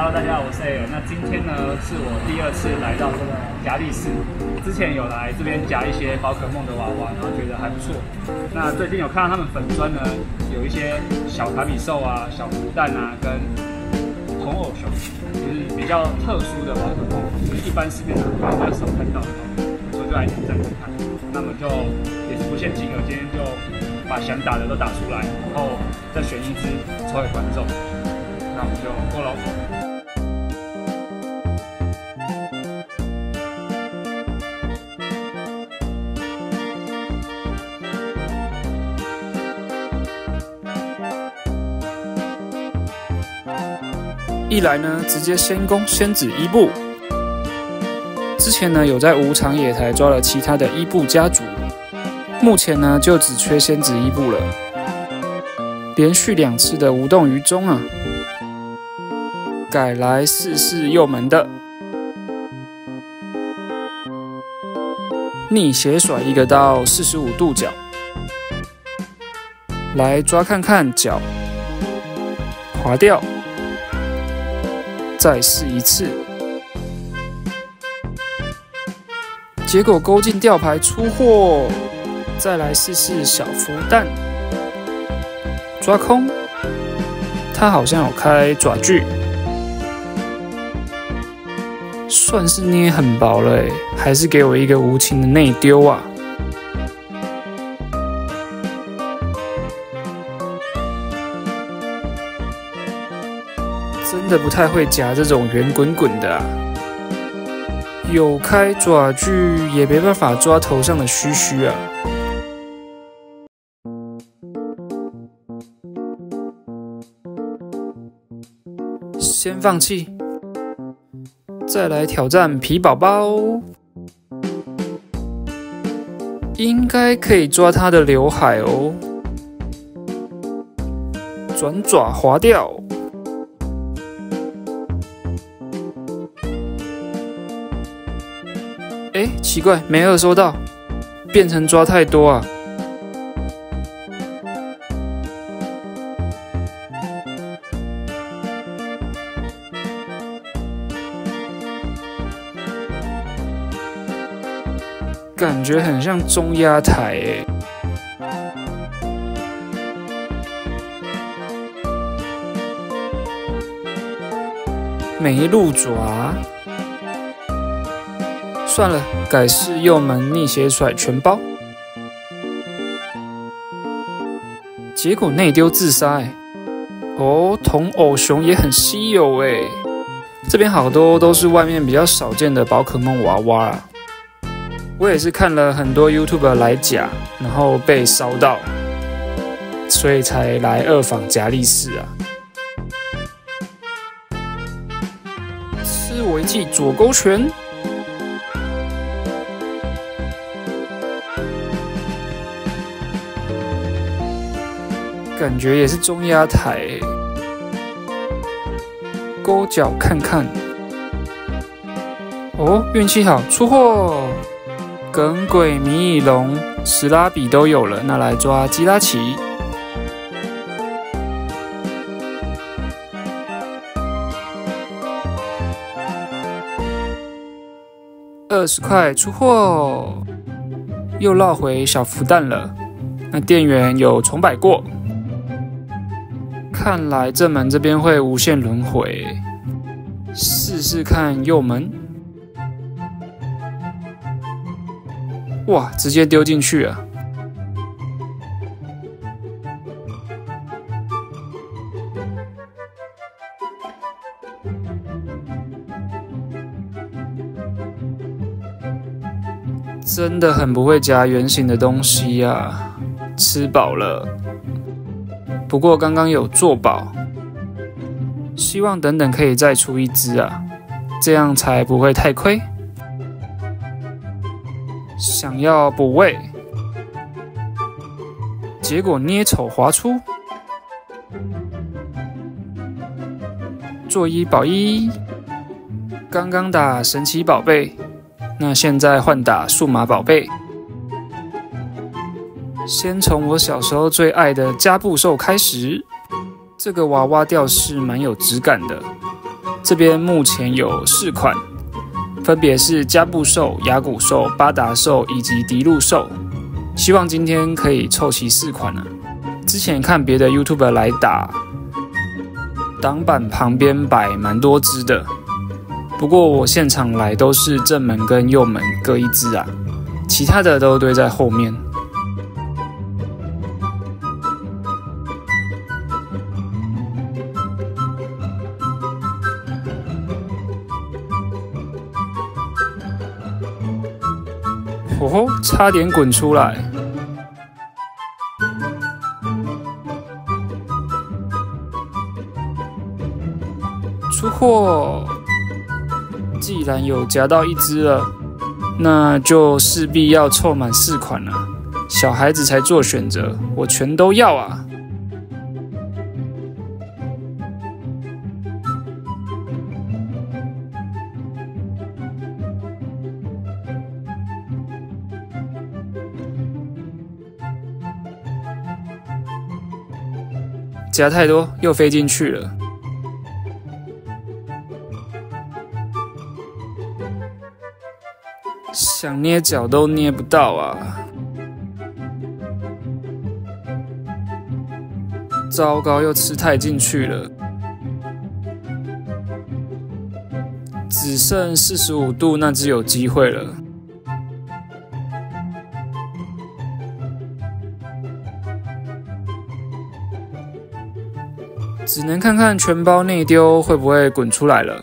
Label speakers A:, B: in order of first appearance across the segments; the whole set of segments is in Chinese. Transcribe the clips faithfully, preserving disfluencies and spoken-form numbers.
A: Hello， 大家好，我是 A。那今天呢是我第二次来到这个夹力士，之前有来这边夹一些宝可梦的娃娃，然后觉得还不错。那最近有看到他们粉专呢，有一些小卡比兽啊、小孵蛋啊，跟红偶熊，就是比较特殊的宝可梦，就是一般市面上比较少看到的，所以就来挑战看看。那么就也是不限金额，今天就把想打的都打出来，然后再选一只抽给观众。那我们就过喽。
B: 一来呢，直接先攻仙子伊布。之前呢，有在无常野台抓了其他的伊布家族，目前呢就只缺仙子伊布了。连续两次的无动于衷啊！改来试试右门的逆斜甩一个到四十五度角，来抓看看角，滑掉，再试一次，结果勾进吊牌出货，再来试试小孵蛋，抓空，它好像有开爪锯。算是捏很薄了欸，还是给我一个无情的内丢啊！真的不太会夹这种圆滚滚的啊，有开爪锯也没办法抓头上的须须啊！先放弃。再来挑战皮宝宝，应该可以抓它的刘海哦。转爪滑掉，哎，奇怪，没二收到，变成抓太多啊。感觉很像中压台诶，没路爪，算了，改试右门逆斜甩全包。结果内丢自杀诶，哦，铜偶熊也很稀有诶，这边好多都是外面比较少见的宝可梦娃娃啊。我也是看了很多 YouTuber 来夹，然后被烧到，所以才来二访夹力士啊。吃我一记左勾拳，感觉也是中压台欸，勾脚看看。哦，运气好，出货！耿鬼、迷蚁龙、史拉比都有了，那来抓基拉奇。二十块出货，又绕回小孵蛋了。那店员有重摆过，看来正门这边会无限轮回，试试看右门。哇！直接丢进去啊！真的很不会夹圆形的东西啊！吃饱了，不过刚刚有做饱，希望等等可以再出一只啊，这样才不会太亏。想要补位，结果捏丑滑出，做一保一。刚刚打神奇宝贝，那现在换打数码宝贝。先从我小时候最爱的加布兽开始，这个娃娃吊饰蛮有质感的， 这边目前有四款，分别是加布兽、雅古兽、巴达兽以及迪路兽。希望今天可以凑齐四款啊！之前看别的 YouTuber 来打，挡板旁边摆蛮多只的，不过我现场来都是正门跟右门各一只啊，其他的都堆在后面。哦吼，差点滚出来！出货！既然有夹到一只了，那就势必要凑满四款了。小孩子才做选择，我全都要啊！夹太多，又飞进去了。想捏脚都捏不到啊！糟糕，又吃太进去了。只剩四十五度，那只有机会了。只能看看全包内丢会不会滚出来了。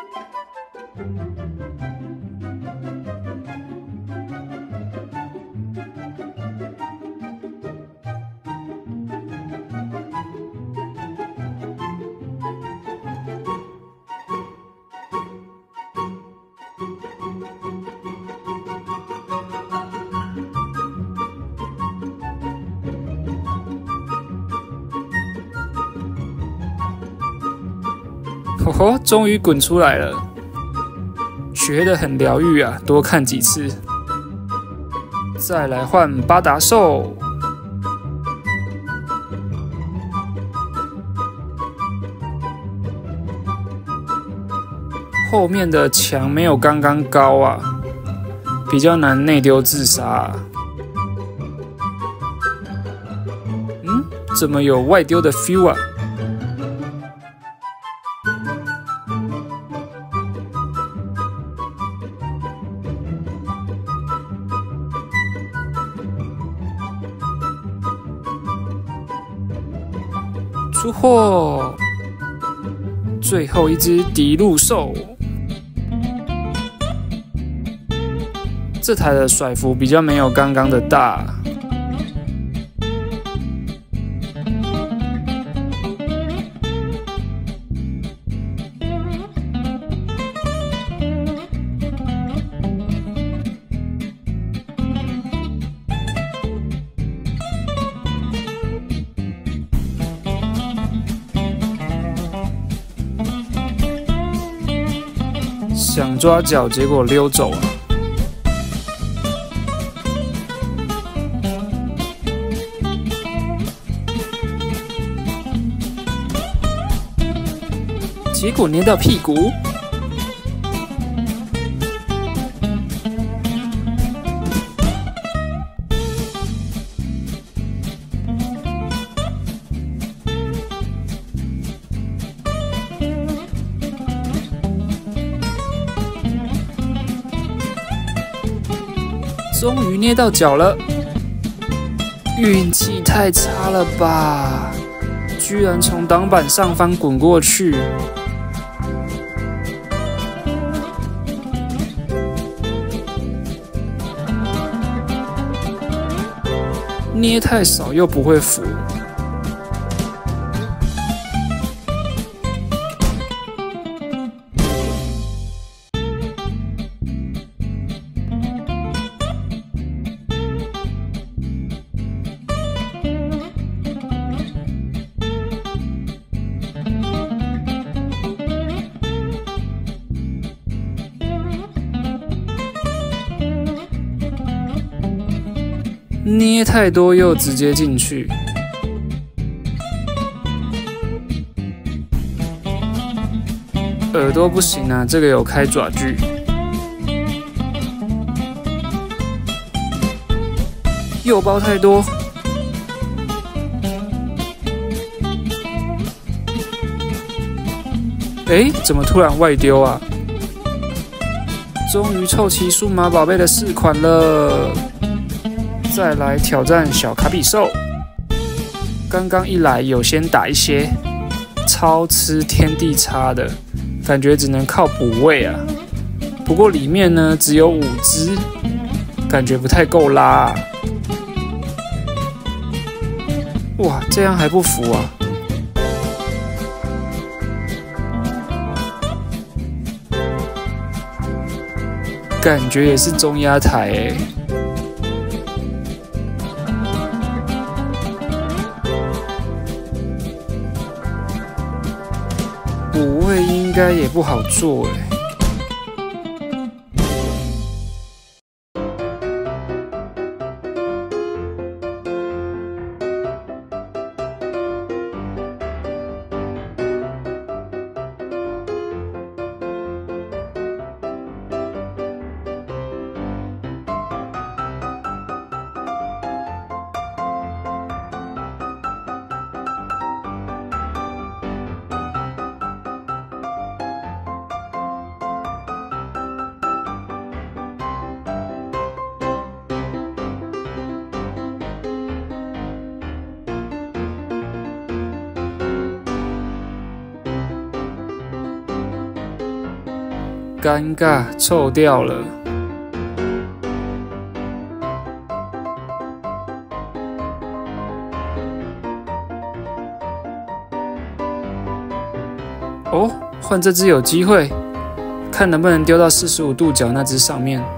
B: 吼吼，终于滚出来了，觉得很疗愈啊！多看几次。再来换巴达兽，后面的墙没有刚刚高啊，比较难内丢自杀啊。嗯，怎么有外丢的 feel 啊？出货！最后一只迪路兽，这台的甩幅比较没有刚刚的大。想抓脚，结果溜走了。结果捏到屁股。终于捏到脚了，运气太差了吧！居然从挡板上方滚过去，捏太少又不会浮。捏太多又直接进去， 耳朵不行啊，这个有开爪锯。又包太多。哎，怎么突然外丢啊？终于凑齐数码宝贝的四款了，再来挑战小卡比兽。刚刚一来有先打一些，超吃天地差的，感觉只能靠补位啊。不过里面呢只有五只，感觉不太够拉啊。哇，这样还不服啊？感觉也是中压台诶。补位应该也不好做诶。尴尬，臭掉了。哦，换这只有机会，看能不能丢到四十五度角那只上面。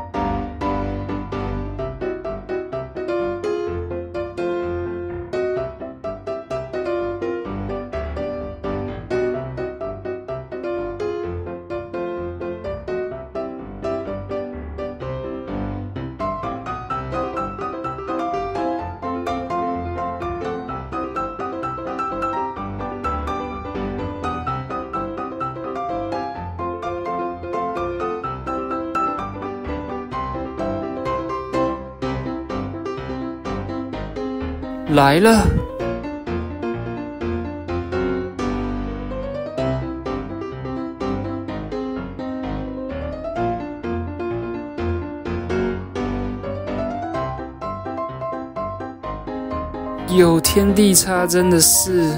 B: 来了！有天地差，真的是。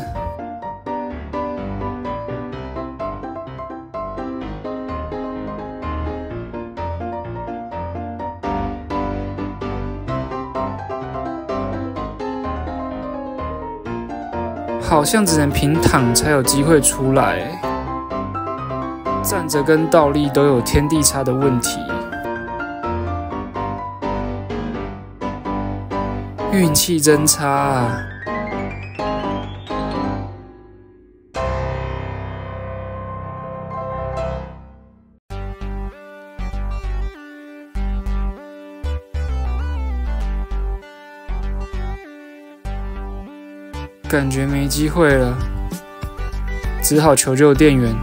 B: 好像只能平躺才有机会出来，站着跟倒立都有天地差的问题，运气真差啊！感觉没机会了，只好求救店员。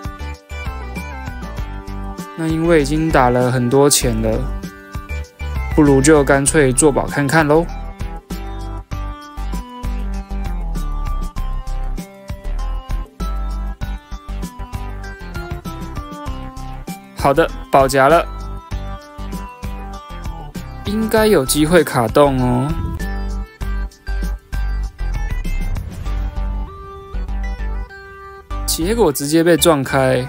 B: 那因为已经打了很多钱了，不如就干脆做保看看咯。好的，保夹了，应该有机会卡洞哦。结果直接被撞开，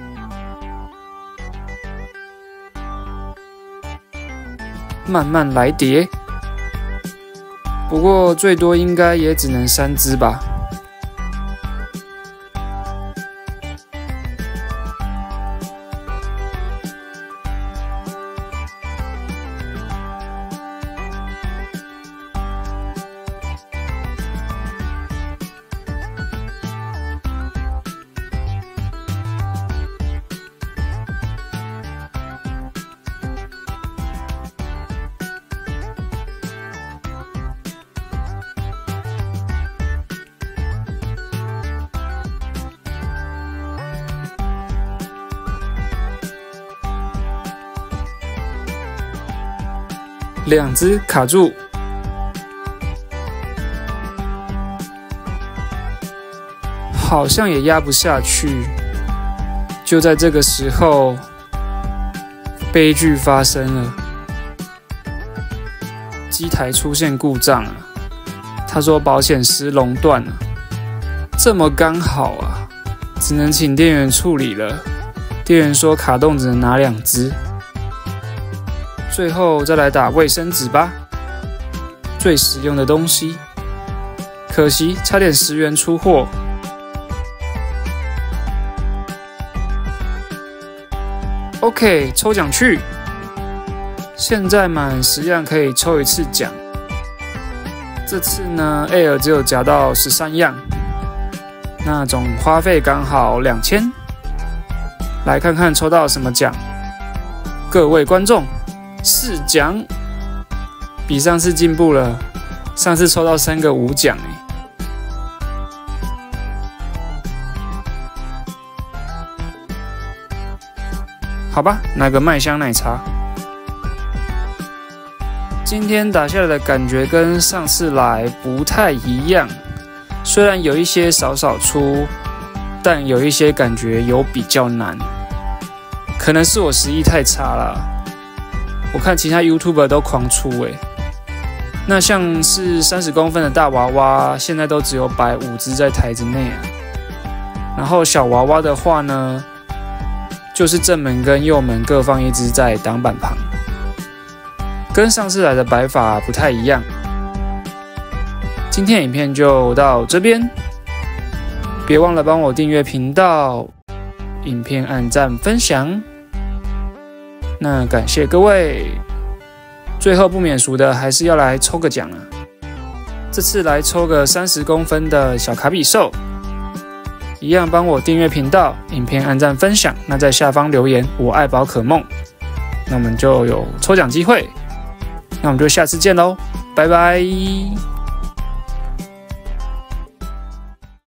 B: 慢慢来叠。不过最多应该也只能三只吧。 两只卡住。好像也压不下去。就在这个时候，悲剧发生了，机台出现故障啊！他说保险丝熔断了，这么刚好啊，只能请店员处理了。店员说卡洞只能拿两只，最后再来打卫生纸吧，最实用的东西。可惜差点十元出货。OK， 抽奖去！现在满十样可以抽一次奖。这次呢 ，Air 只有夹到十三样，那总花费刚好两千。来看看抽到什么奖。各位观众，四奖，比上次进步了。上次抽到三个五奖哎。好吧，拿个麦香奶茶。今天打下来的感觉跟上次来不太一样，虽然有一些少少出，但有一些感觉有比较难。可能是我实力太差了，我看其他 YouTuber 都狂出诶。那像是三十公分的大娃娃，现在都只有摆五只在台子内啊。然后小娃娃的话呢，就是正门跟右门各放一只在挡板旁，跟上次来的摆法不太一样。今天影片就到这边，别忘了帮我订阅频道，影片按赞分享。那感谢各位，最后不免俗的还是要来抽个奖啊！这次来抽个三十公分的小卡比兽。一样帮我订阅频道，影片按赞分享，那在下方留言我爱宝可梦，那我们就有抽奖机会，那我们就下次见喽，拜拜。